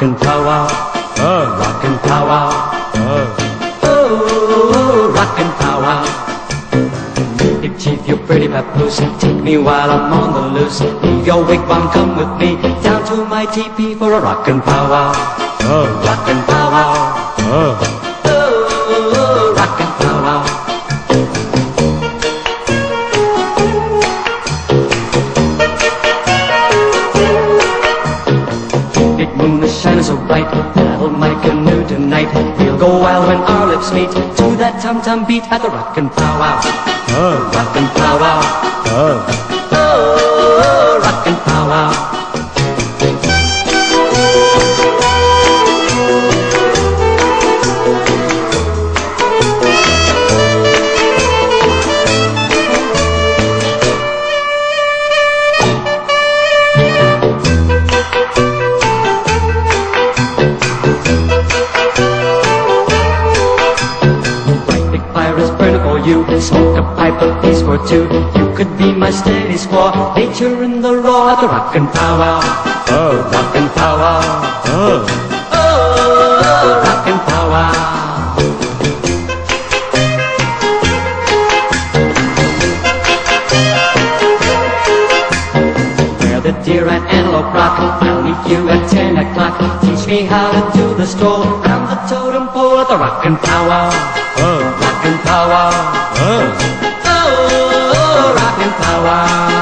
rockin' powwow, rockin' powwow, oh, rockin' powwow. Big chief, you pretty papoose, take me while I'm on the loose. Leave your wigwam, come with me down to my teepee for a rockin' powwow, rockin' powwow, oh, rockin' powwow. Big moon is shining so bright, paddle my canoe tonight. We'll go wild when our lips meet to that tum-tum beat at the rockin' powwow, rockin' powwow, oh, rockin' powwow. You smoke a pipe of peace for two. You could be my steady squaw, nature in the raw at the rockin' powwow, rockin' powwow, oh, rockin' powwow. Where the deer and antelope rock, I'll meet you at 10 o'clock. Teach me how to do the stroll round the totem pole at the rockin' powwow, rockin' powwow, oh, rockin' powwow.